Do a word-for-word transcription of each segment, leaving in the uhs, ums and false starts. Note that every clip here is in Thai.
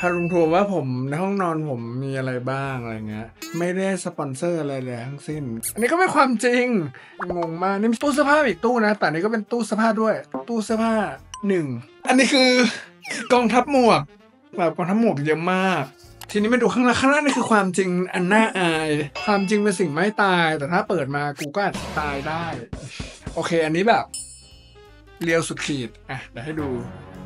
ารุงทัวร์ว่าผมในห้องนอนผมมีอะไรบ้างอะไรเงี้ยไม่ได้สปอนเซอร์อะไรเลยทั้งสิ้นอันนี้ก็ไม่ความจริงงงมากนี่ตู้เสื้อผ้าอีกตู้นะแต่อันนี้ก็เป็นตู้เสื้อผ้าด้วยตู้เสื้อผ้าหนึ่งอันนี้คือกองทัพหมวกแบบกองทัพหมวกเยอะมากทีนี้มาดูข้างล่างข้างล่างนี่คือความจริงอันน่าอายความจริงเป็นสิ่งไม่ตายแต่ถ้าเปิดมากูก็อาจจะตายได้โอเคอันนี้แบบเรียวสุดขีดอ่ะเดี๋ยวให้ดู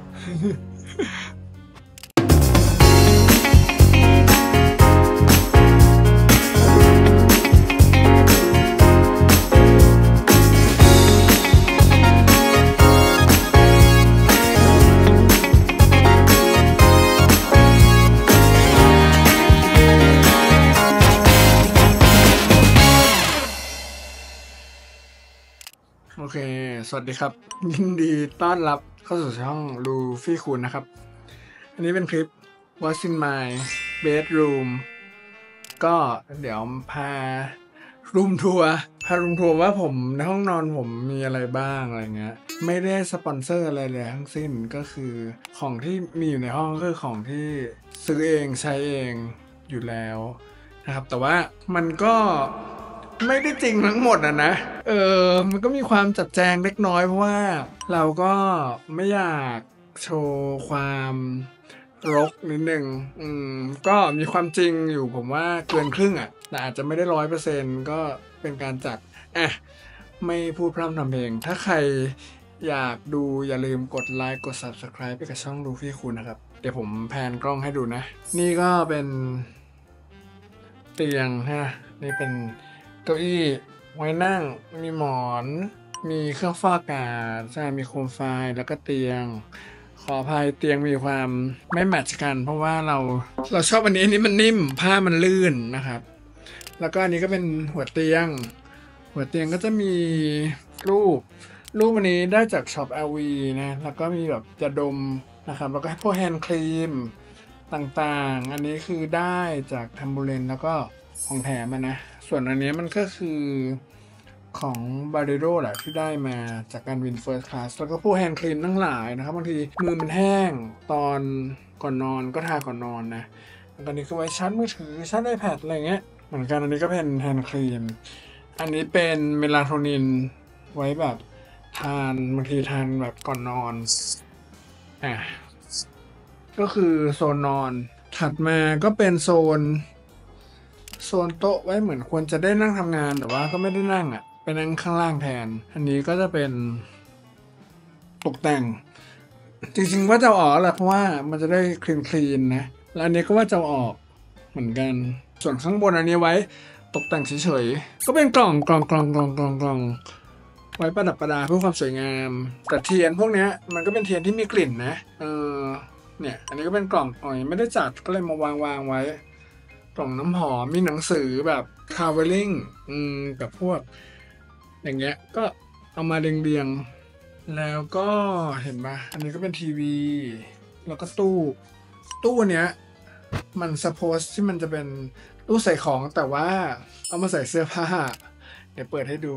โอเคสวัสดีครับยินดีต้อนรับเข้าสู่ช่องลูฟี่คุณนะครับอันนี้เป็นคลิป What's in my bedroom ก็เดี๋ยวพารูมทัวร์พารูมทัวร์ว่าผมในห้องนอนผมมีอะไรบ้างอะไรเงี้ยไม่ได้สปอนเซอร์อะไรเลยทั้งสิ้นก็คือของที่มีอยู่ในห้องก็คือของที่ซื้อเองใช้เองอยู่แล้วนะครับแต่ว่ามันก็ไม่ได้จริงทั้งหมดอ่ะนะเออมันก็มีความจัดแจงเล็กน้อยเพราะว่าเราก็ไม่อยากโชว์ความรกนิดนึงอืมก็มีความจริงอยู่ผมว่าเกินครึ่งอ่ะแต่อาจจะไม่ได้ร้อยเปอร์เซ็นต์ก็เป็นการจัดอ่ะไม่พูดพร่ำทำเพลงถ้าใครอยากดูอย่าลืมกดไลค์กด ซับสไครบ์ ไปกับช่องลูฟี่คุณนะครับเดี๋ยวผมแพนกล้องให้ดูนะนี่ก็เป็นเตียงฮะนี่เป็นเก้าอี้ไว้นั่งมีหมอนมีเครื่องฟอกอากาศใช่มีโคมไฟแล้วก็เตียงขออภัยเตียงมีความไม่แมทช์กันเพราะว่าเราเราชอบอันนี้อันนี้มันนิ่มผ้ามันลื่นนะครับแล้วก็อันนี้ก็เป็นหัวเตียงหัวเตียงก็จะมีรูปรูปอันนี้ได้จากช็อป แอล วี นะแล้วก็มีแบบยาดมนะครับแล้วก็พวกแฮนด์ครีมต่างๆอันนี้คือได้จากทัมบูเลนแล้วก็ของแถมนะส่วนอันนี้มันก็คือของบาริโรแหละที่ได้มาจากการวินเฟิร์สคลาสแล้วก็พวกแฮนด์ครีมทั้งหลายนะครับบางทีมือมันแห้งตอนก่อนนอนก็ทาก่อนนอนนะตอนนี้ก็ไว้ชาร์จมือถือชาร์จไอแพดอะไรเงี้ยเหมือนกันอันนี้ก็เป็นแฮนด์ครีมอันนี้เป็นเมลาโทนินไว้แบบทานบางทีทานแบบก่อนนอนอ่ะก็คือโซนนอนถัดมาก็เป็นโซนโซนโต๊ะไว้เหมือนควรจะได้นั่งทำงานแต่ว่าก็ไม่ได้นั่งอ่ะไปนั่งข้างล่างแทนอันนี้ก็จะเป็นตกแต่งจริงๆว่าจะออกแหละเพราะว่ามันจะได้คลีนคลีนนะแล้วอันนี้ก็ว่าจะออกเหมือนกันส่วนข้างบนอันนี้ไว้ตกแต่งเฉยๆก็เป็นกล่องกล่องกล่องกล่องกล่องกล่องไว้ประดับประดาเพื่อความสวยงามแต่เทียนพวกนี้มันก็เป็นเทียนที่มีกลิ่นนะเออเนี่ยอันนี้ก็เป็นกล่องอ๋อยไม่ได้จัดก็เลยมาวางวางไว้กล่องน้ำหอมมีหนังสือแบบ traveling อืมกับพวกอย่างเงี้ยก็เอามาเรียงๆแล้วก็เห็นปะอันนี้ก็เป็นทีวีแล้วก็ตู้ตู้เนี้ยมันซัพโพสที่มันจะเป็นตู้ใส่ของแต่ว่าเอามาใส่เสื้อผ้าเดี๋ยวเปิดให้ดู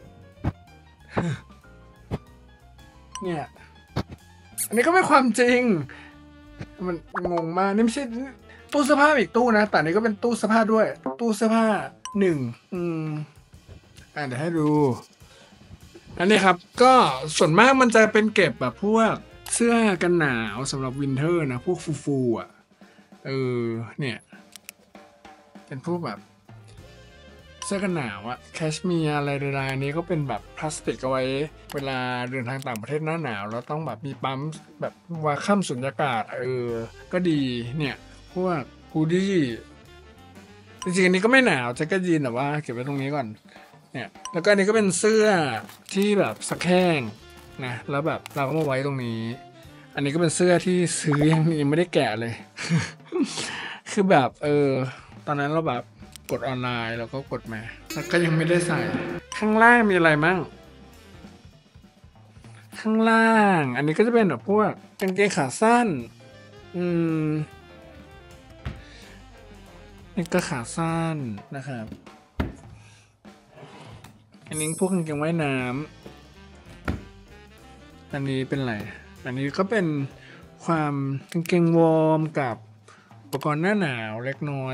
เนี่ยอันนี้ก็ไม่ความจริงมันงงมากนี่ไม่ใช่ตู้เสื้อผ้าอีกตู้นะแต่นี้ก็เป็นตู้เสื้อผ้าด้วยตู้เสื้อผ้าหนึ่งอืมอ่ะเดี๋ยวให้ดูอันนี้ครับก็ส่วนมากมันจะเป็นเก็บแบบพวกเสื้อกันหนาวสำหรับวินเทอร์นะพวกฟูๆอ่ะเออเนี่ยเป็นพวกแบบเสื้อกันหนาวอะแคชเมียร์อะไรใดๆนี้ก็เป็นแบบพลาสติกเอาไว้เวลาเดินทางต่างประเทศหน้าหนาวแล้วต้องแบบมีปั๊มแบบวาค่ำสุญญากาศเออก็ดีเนี่ยพวกฮูดดี้จริงๆอันนี้ก็ไม่หนาวแจ็คเก็ตยีนแต่ว่าเก็บไว้ตรงนี้ก่อนเนี่ยแล้วก็อันนี้ก็เป็นเสื้อที่แบบสักแห้งนะแล้วแบบเราก็มาไว้ตรงนี้อันนี้ก็เป็นเสื้อที่ซื้อยังยังไม่ได้แกะเลย คือแบบเออตอนนั้นเราแบบกดออนไลน์แล้วก็กดมาแล้วก็ยังไม่ได้ใส่ข้างล่างมีอะไรมั่งข้างล่างอันนี้ก็จะเป็นแบบพวกกางเกงขาสั้นอืมนี่ก็ขาสั้นนะครับอันนี้พวกกางเกงว่ายน้ำอันนี้เป็นอะไรอันนี้ก็เป็นความกางเกงวอร์มกับอุปกรณ์หน้าหนาวเล็กน้อย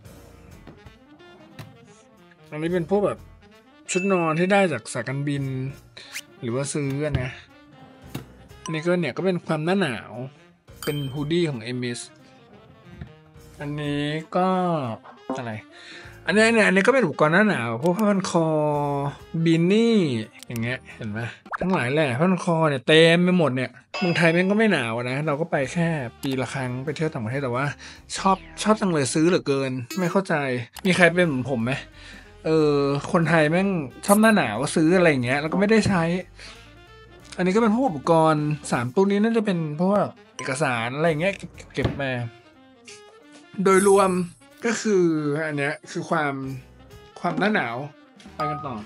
อันนี้เป็นพวกแบบชุดนอนที่ได้จากสายการบินหรือว่าซื้อนะอันนี้ก็เนี่ยก็เป็นความหน้าหนาวเป็นฮูดดี้ของเอมิสอันนี้ก็อะไรอันนี้เนี่ยอันนี้ก็เป็นอุปกรณ์หน้าหนาวพวกผ้าพันคอบินนี่อย่างเงี้ยเห็นไหมทั้งหลายแหละผ้าพันคอเนี่ยเต็มไปหมดเนี่ยเมืองไทยแม่งก็ไม่หนาวนะเราก็ไปแค่ปีละครั้งไปเที่ยวต่างประเทศแต่ว่าชอบชอบจังเลยซื้อเหลือเกินไม่เข้าใจมีใครเป็นเหมือนผมไหมเออคนไทยแม่งชอบหน้าหนาวก็ซื้ออะไรอย่างเงี้ยแล้วก็ไม่ได้ใช้อันนี้ก็เป็นพวกอุปกรณ์สามตัวนี้น่าจะเป็นพวกเอกสารอะไรอย่างเงี้ยเก็บมาโดยรวมก็คืออันเนี้ยคือความความหน้าหนาวไปกันต่อ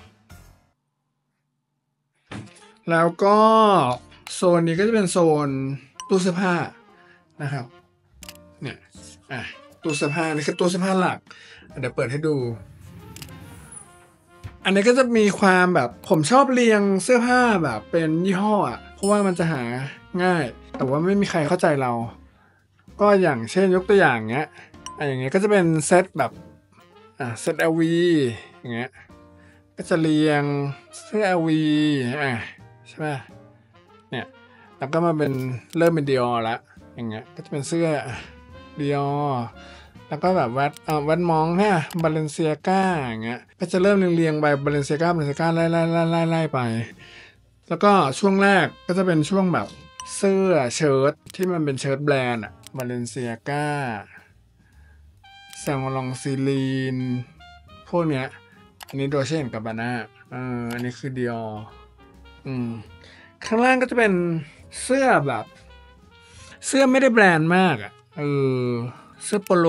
แล้วก็โซนนี้ก็จะเป็นโซนตู้เสื้อผ้านะครับเนี่ยอ่ะตู้เสื้อผ้านี่คือตู้เสื้อผ้าหลักเดี๋ยวเปิดให้ดูอันนี้ก็จะมีความแบบผมชอบเรียงเสื้อผ้าแบบเป็นยี่ห้ออ่ะเพราะว่ามันจะหาง่ายแต่ว่าไม่มีใครเข้าใจเราก็อย่างเช่นยกตัวอย่างเงี้ยอ่ะอย่างเงี้ยก็จะเป็นเซตแบบอ่ะเซต แอล วี อย่างเงี้ยก็จะเรียงเสื้อ แอล วี อ่ะใช่ไหมเนี่ยแล้วก็มาเป็นเริ่มเป็นดิออละอย่างเงี้ยก็จะเป็นเสื้อดิออแล้วก็แบบวัดอ่าวัดมองเนี่ยบาเลนเซียก้าอย่างเงี้ยก็จะเริ่มเรียงๆไปบาเลนเซียก้าบาเลนเซียก้าไล่ไล่ไล่ไล่ไล่ไปแล้วก็ช่วงแรกก็จะเป็นช่วงแบบเสื้อเชิ้ตที่มันเป็นเชิ้ตแบรนด์อะบาเลนเซียก้าแซงลองซีลีนพวกเนี้ยอันนี้โดเช่นกับบาน่าเอออันนี้คือดิอออืมข้างล่างก็จะเป็นเสื้อแบบเสื้อไม่ได้แบรนด์มากอ่ะเออเสื้อโปโล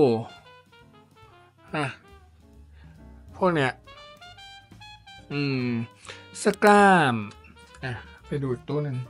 อ่ะพวกเนี้ยอืมเสื้อกล้ามอ่ะไปดูอีกตู้หนึ่ง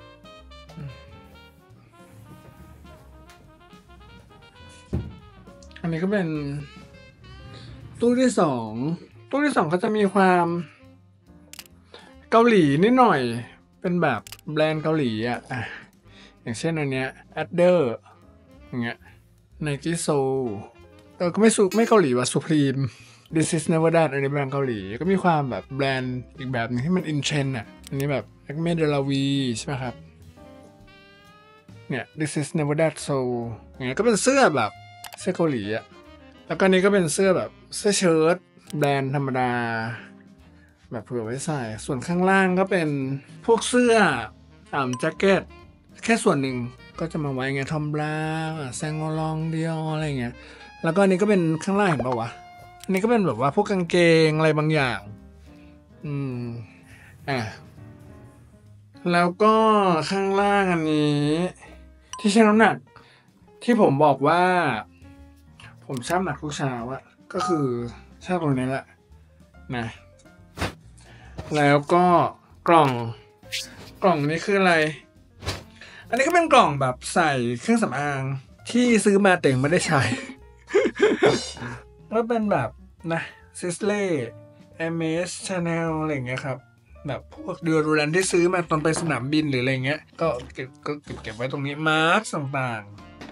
อันนี้ก็เป็นตู้ที่สองตู้ที่สองก็จะมีความเกาหลีนิดหน่อยเป็นแบบแบรนด์เกาหลีอ่ะอ่ะอย่างเช่นอันเนี้ย Adder อย่างเงี้ย Nike Soul เออก็ไม่สุไม่เกาหลีว่ะ Supreme This is Never That อันนี้แบรนด์เกาหลีก็มีความแบบแบรนด์อีกแบบนึงที่มัน in trend อ่ะอันนี้แบบ Acme de la Vie ใช่ไหมครับเนี่ย This is Never That Soul อย่างเงี้ยก็เป็นเสื้อแบบเสื้อเกาหลีอ่ะแล้วก็นี้ก็เป็นเสื้อแบบเสื้อเชิ้ตแบรนด์ธรรมดาแบบเผื่อไว้ใส่ส่วนข้างล่างก็เป็นพวกเสื้ออ่าแจ็คเก็ตแค่ส่วนหนึ่งก็จะมาไว้ไงทอมบราวน์แซงโงลองเดียวอะไรเงี้ยแล้วก็อันนี้ก็เป็นข้างล่างเห็นป่าวะอันนี้ก็เป็นแบบว่าพวกกางเกงอะไรบางอย่างอืมอ่ะแล้วก็ข้างล่างอันนี้ที่ชั่งน้ำหนักที่ผมบอกว่าผมชั่งหนักทุกเช้าอะก็คือชั่งตรงนี้แหละนะแล้วก็กล่องกล่องนี้คืออะไรอันนี้ก็เป็นกล่องแบบใส่เครื่องสำอางที่ซื้อมาแต่งไม่ได้ใช้ ก็เป็นแบบนะซิสเล่เอเมสชาแนลอะไรอย่างเงี้ยครับแบบพวกเดือรูแลนที่ซื้อมาตอนไปสนามบินหรืออะไรเงี้ยก็เก็บก็เก็บเก็บไว้ตรงนี้มาร์คต่าง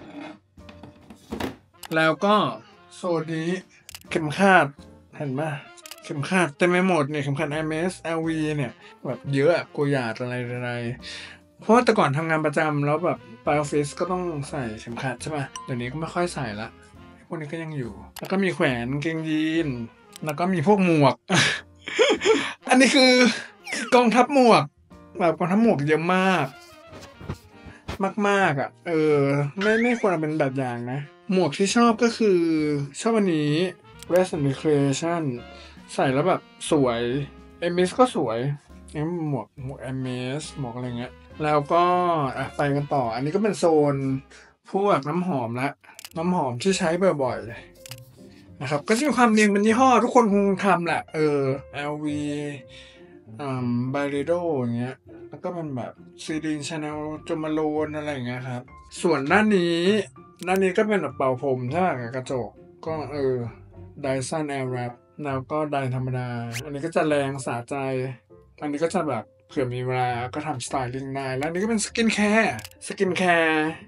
ๆแล้วก็โซนนี้เข็มขัดเห็นไหมเข็มขัดเต็มไปหมดเนี่ยเข็มขัด เอ เอ็ม เอส แอล วี เนี่ยแบบเยอะโกยาดอะไรอะไรเพราะว่าแต่ก่อนทำงานประจำแล้วแบบไปออฟฟิศก็ต้องใส่เข็มขัดใช่ไหมเดี๋ยวนี้ก็ไม่ค่อยใส่ละพวกนี้ก็ยังอยู่แล้วก็มีแขวนเกงยีนแล้วก็มีพวกหมวก อันนี้คือกองทัพหมวกแบบกองทัพหมวกเยอะมากมากๆอ่ะเออไม่ไม่ควรเป็นแบบอย่างนะหมวกที่ชอบก็คือชอบอันนี้ Rest and Recreation ใส่แล้วแบบสวย เอ เอ็ม เอส ก็สวยนี่หมวกหมวก เอ เอ็ม เอส หมวกอะไรเงี้ยแล้วก็อ่ะไปกันต่ออันนี้ก็เป็นโซนพวกน้ำหอมละน้ำหอมที่ใช้บ่อยๆนะครับก็จะมีความเรียงเป็นยี่ห้อทุกคนคงทำแหละเออ แอล วี อ่า Byredo อย่างเงี้ยแล้วก็เป็นแบบซีรีนชาแนลจมาโลนอะไรอย่างเงี้ยครับส่วนด้านนี้ด้านนี้ก็เป็นแบบเป่าผมใช่ไหมกับกระจกก็เออ Dyson Airwrap แล้วก็ไดธรรมดาอันนี้ก็จะแรงสะใจอันนี้ก็จะแบบเผื่อมีเวลาก็ทำสไตลิ่งได้แล้วอันนี้ก็เป็นสกินแคร์สกินแคร์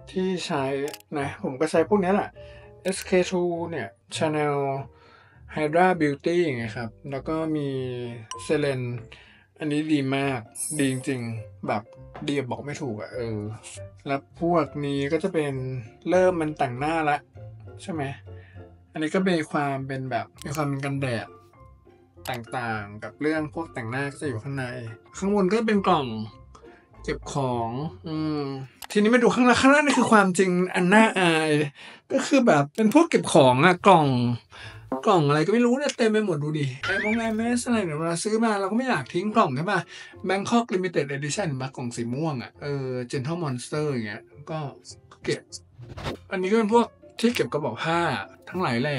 ที่ใช้นะผมก็ใช้พวกนี้แหละ เอส เค ทู เนี่ย Chanel Hydra Beauty อย่างเงี้ยครับแล้วก็มี Selen อันนี้ดีมากดีจริงๆแบบดีบอกไม่ถูกอะเออแล้วพวกนี้ก็จะเป็นเริ่มมันแต่งหน้าละใช่ไหมอันนี้ก็มีความเป็นแบบมีความเป็นกันแดดต่างๆกับเรื่องพวกแต่งหน้าก็จะอยู่ข้างในข้างบนก็เป็นกล่องเก็บของอืมทีนี้มาดูข้างล่างข้างล่างนี่คือความจริงอันน่าอายก็คือแบบเป็นพวกเก็บของอะกล่องกล่องอะไรก็ไม่รู้เนี่ยเต็มไปหมดดูดิไอ้พวกไอเมสอะไรเนี่ยเวลาซื้อมาเราก็ไม่อยากทิ้งกล่องใช่ป่ะ Bangkok Limited Edition บักกล่องสีม่วงอะเออ Gentle Monster อย่างเงี้ยก็เก็บอันนี้ก็เป็นพวกที่เก็บกระบอกผ้าทั้งหลายแหล่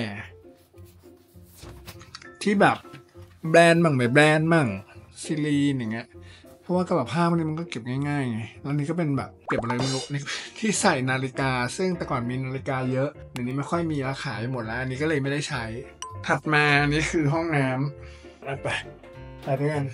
ที่แบบแบรนด์บ้างไม่แบรนด์บ้างซิลีนอย่างเงี้ยเพราะว่ากระเป๋าผ้าพวกนี้มันก็เก็บง่ายๆไงแล้วนี่ก็เป็นแบบเก็บอะไรไม่รู้นี่ที่ใส่นาฬิกาซึ่งแต่ก่อนมีนาฬิกาเยอะเดี๋ยวนี้ไม่ค่อยมีแล้วขายหมดแล้วอันนี้ก็เลยไม่ได้ใช้ถัดมาอันนี้คือห้องน้ำไปไปด้วยกัน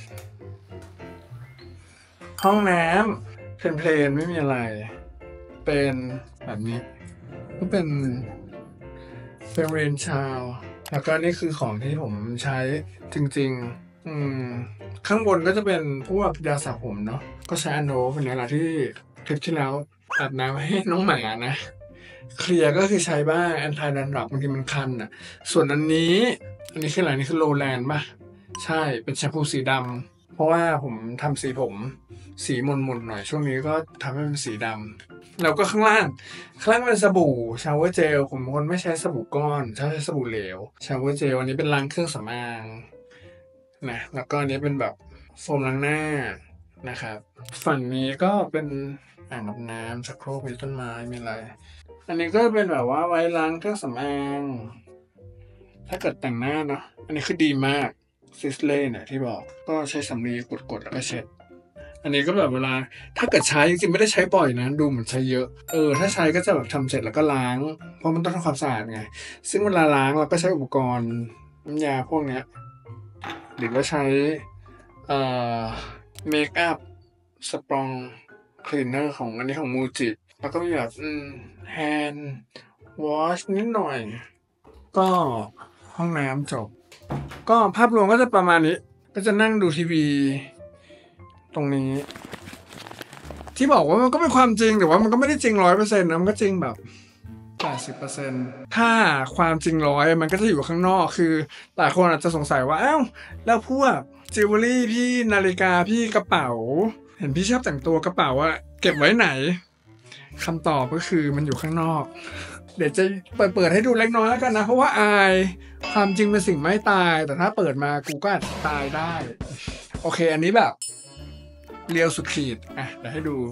ห้องน้ำเพลนๆไม่มีอะไรเป็นแบบนี้ก็เป็นเป็นเรนชาวแล้วก็นี่คือของที่ผมใช้จริงๆอืมข้างบนก็จะเป็นพวกยาสระผมเนาะก็ใช้อันโนเป็นอะไรที่คลิปที่แล้วอาบน้ำให้น้องหมานะเคลียร์ก็คือใช้บ้างแอนตี้ดันดรับบางทีมันคันอ่ะส่วนอันนี้อันนี้คืออะไรนี่คือโลแลนด์ป่ะใช่เป็นแชมพูสีดำเพราะว่าผมทำสีผมสีมนๆหน่อยช่วงนี้ก็ทำให้เป็นสีดำแล้วก็ข้างล่างข้างล่างเป็นสบู่ชาวเวอร์เจลผมเป็นคนไม่ใช้สบู่ก้อนใช้สบู่เหลวชาวเวอร์เจลอันนี้เป็นล้างเครื่องสำอางนะแล้วก็อันนี้เป็นแบบโฟมล้างหน้านะครับฝั่งนี้ก็เป็นอ่างอาบน้ำชักโครกมีต้นไม้มีอะไรอันนี้ก็เป็นแบบว่าไว้ล้างเครื่องสำอางถ้าเกิดแต่งหน้าเนาะอันนี้คือดีมากซิสเล่เนี่ยที่บอกก็ใช้สำลีกดๆแล้วก็เช็ดอันนี้ก็แบบเวลาถ้าเกิดใช้จริงๆไม่ได้ใช้บ่อยนะดูเหมือนใช้เยอะเออถ้าใช้ก็จะแบบทำเสร็จแล้วก็ล้างเพราะมันต้องทำความสะอาดไงซึ่งเวลาล้างเราก็ใช้อุปกรณ์น้ำยาพวกเนี้ยหรือว่าใช้เอ่อเมคอัพสปรองคลีนเนอร์ของอันนี้ของมูจิแล้วก็มีแบบอืมแฮนด์วอชนิดหน่อยก็ห้องน้ำจบก็ภาพรวมก็จะประมาณนี้ก็จะนั่งดูทีวีตรงนี้ที่บอกว่ามันก็เป็นความจริงแต่ว่ามันก็ไม่ได้จริงร้อยเปอร์เซ็นต์นะมันก็จริงแบบแปดสิบเปอร์เซ็นต์ถ้าความจริงร้อยมันก็จะอยู่ข้างนอกคือหลายคนอาจจะสงสัยว่าอ้าวแล้วพวกจิวเวลรี่พี่นาฬิกาพี่กระเป๋าเห็นพี่ชอบแต่งตัวกระเป๋าอะเก็บไว้ไหนคำตอบก็คือมันอยู่ข้างนอกเดี๋ยวจะเปิดเปิดให้ดูเล็กน้อยแล้วกันนะเพราะว่าอายความจริงเป็นสิ่งไม่ตายแต่ถ้าเปิดมากูก็อาจจะตายได้โอเคอันนี้แบบเรียวสุดขีดอ่ะเดี๋ยวให้ดู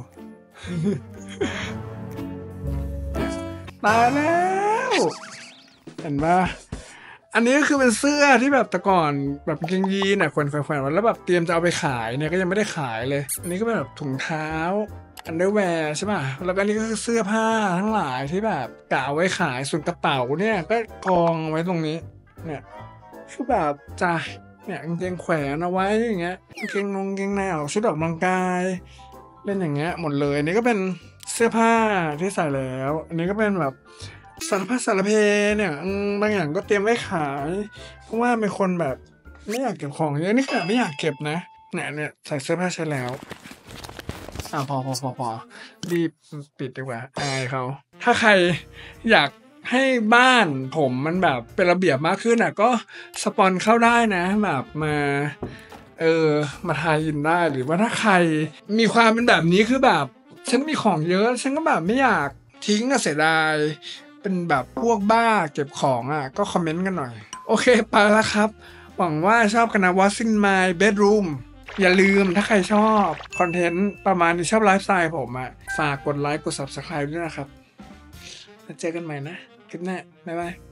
ตายแล้วเห็นปะอันนี้ก็คือเป็นเสื้อที่แบบแต่ก่อนแบบกางเกงยีนเนี่ยแขวนแขวนๆแล้วแบบเตรียมจะเอาไปขายเนี่ยก็ยังไม่ได้ขายเลยอันนี้ก็เป็นแบบถุงเท้าอันเดอร์แวร์ใช่ป่ะแล้วก็อันนี้ก็คือเสื้อผ้าทั้งหลายที่แบบกะเอาไว้ขายส่วนกระเป๋าเนี่ยก็กองไว้ตรงนี้เนี่ยคือแบบจ้ะเนี่ยกางเกงแขวนเอาไว้อย่างเงี้ยกางเกงนงกางเกงแนวชุดออกกำลังกายเล่นอย่างเงี้ยหมดเลยอันนี้ก็เป็นเสื้อผ้าที่ใส่แล้วอันนี้ก็เป็นแบบสารพัดสารเพเนี่ยบางอย่างก็เตรียมไว้ขายเพราะว่าเป็นคนแบบไม่อยากเก็บของเยอะนี่ขนาดไม่อยากเก็บนะเนี่ยเนี่ยใส่เสื้อผ้าใช้แล้วอ่าพอพอพอพอรีบปิดดีกว่าอายเขาถ้าใครอยากให้บ้านผมมันแบบเป็นระเบียบมากขึ้นอ่ะก็สปอนเข้าได้นะแบบมาเออมาทายอินได้หรือว่าถ้าใครมีความเป็นแบบนี้คือแบบฉันมีของเยอะฉันก็แบบไม่อยากทิ้งอะเสียดายเป็นแบบพวกบ้าเก็บของอ่ะก็คอมเมนต์กันหน่อยโอเคไปแล้วครับหวังว่าชอบกันนะ What's in my bedroom อย่าลืมถ้าใครชอบคอนเทนต์ประมาณนี้ชอบไลฟ์สไตล์ผมอ่ะฝากกดไลค์กด ซับสไครบ์ ด้วยนะครับแล้วเจอกันใหม่นะคลิปหน้าบ๊ายบาย